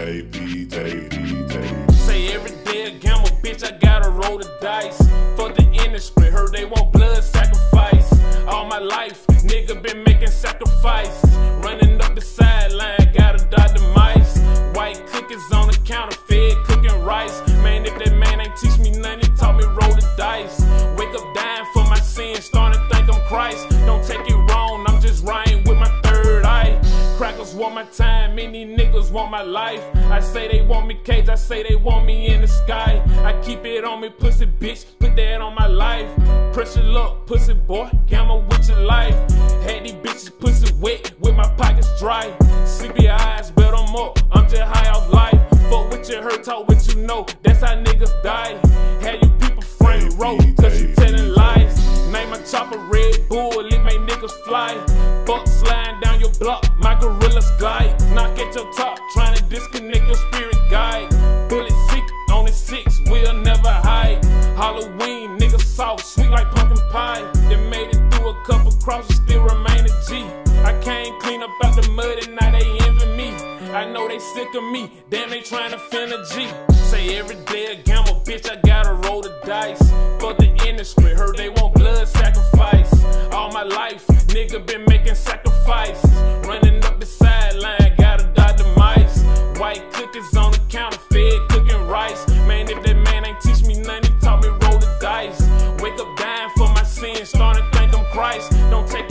Say every day a gamble, bitch, I gotta roll the dice. For the industry, heard they want blood sacrifice. All my life, nigga been making sacrifices. Running up the sideline, gotta dodge the mice. White cookies on the counter, fed cooking rice. Man, if that man ain't teach me nothing, he taught me roll the dice. Wake up dying for my sins, starting to think I'm Christ. Don't take it wrong, I'm just riding with my third eye. Crackers want my time, many niggas want my life. I say they want me cage, I say they want me in the sky. I keep it on me, pussy bitch, put that on my life. Pressure luck, pussy boy, gamble with your life. Had these bitches pussy wet, with my pockets dry. Sleepy eyes, bet I'm up, I'm just high off life. Fuck with your hurt, talk what you know, that's how niggas die. Had you people frame row, cause you telling lies. Name my chopper Red Bull, it make niggas fly. Fuck sliding down your block, my gorillas glide. Knock at your top, trying to disconnect your spirit guide. Bullet sick on the 6, we'll never hide. Halloween, niggas soft, sweet like pumpkin pie. They made it through a couple crosses, still remain a G. I came clean up out the mud and now they envy me. I know they sick of me, damn they trying to fin a G. Say every day a gamble, bitch, I gotta roll the dice. For the industry, heard they want blood sacrifice. All my life, nigga been making sacrifices. Running up the sideline, gotta dodge the mice. White cookies on the counter, fed cooking rice. Man, if that man ain't teach me nothing, he taught me roll the dice. Wake up dying for my sins, starting to think I'm Christ. Don't take